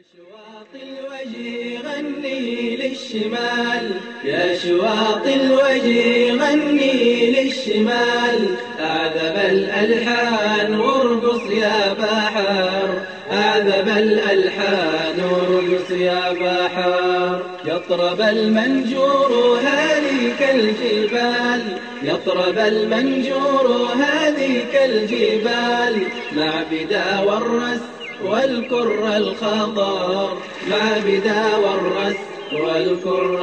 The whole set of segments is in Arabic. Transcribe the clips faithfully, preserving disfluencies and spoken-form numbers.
شواط الوجه غني للشمال، يا شواط الوجه غني للشمال، أعذب الألحان وارقص يا بحر، أعذب الألحان وارقص يا بحر. يطرب المنجور هذيك الجبال، يطرب المنجور هذيك الجبال، مع بدا والرس والكر الخضر، مع بدا والرس والكر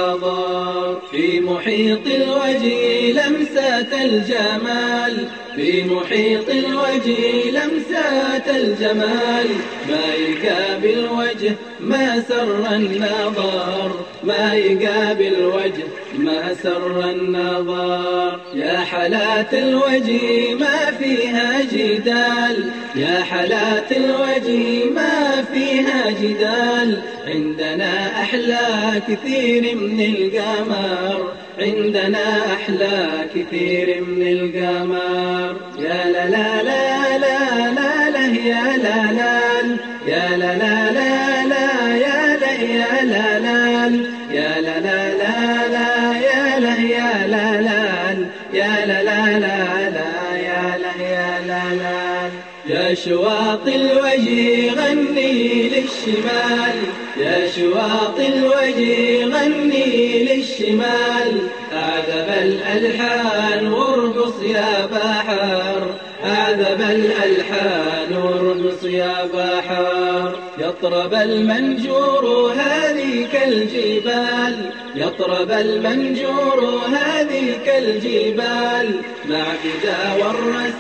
الخضر. في محيط الوجه لمسة الجمال، في محيط الوجه لمسة الجمال، ما يقابل وجه ما سر النظر، ما يقابل وجه ما سر النظر. يا حالات الوجه ما فيها جدال، يا حالات الوجه ما فيها جدال، عندنا أحلى كثير من القمر، عندنا أحلى كثير من القمر. يا لا لا لا لا لا لا يا لا لا يا لا لا لا لا يا لا يا لا لا يا لا لا لا لا يا لا يا لا لا يا لا لا لا لا يا لا يا لا لا. يا شواط الوجه غني للشمال، يا شواط الوجه غني للشمال، أعذب الألحان وارقص يا بحر، أعذب الألحان وارقص يا بحر. يطرب المنجور هذيك الجبال، يطرب المنجور هذيك الجبال، مع بدا والرس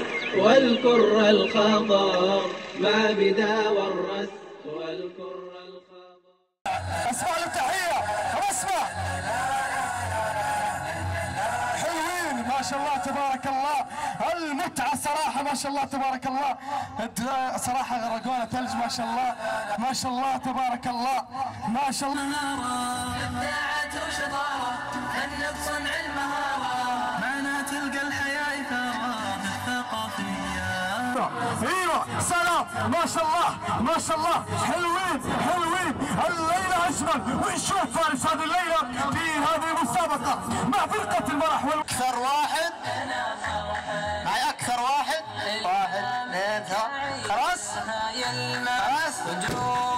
والكر الخضر، مع بدا والرس والكر الخضر. اسمع التحية اسمع حلوين ما شاء الله تبارك الله، المتعة صراحة ما شاء الله تبارك الله، صراحة غرقونا ثلج ما شاء الله ما شاء الله تبارك الله ما شاء الله. إبداعات وشطارة فن بصنع المهارة، معنا تلقى الحياة إثارة الثقافية. ايوه سلام ما شاء الله ما شاء الله حلوين حلوين، الليله اجمل. ونشوف فارس هذه الليله في هذه المسابقه مع فرقه المرح. اكثر واحد معي اكثر واحد واحد اثنين ثلاثة خلاص خلاص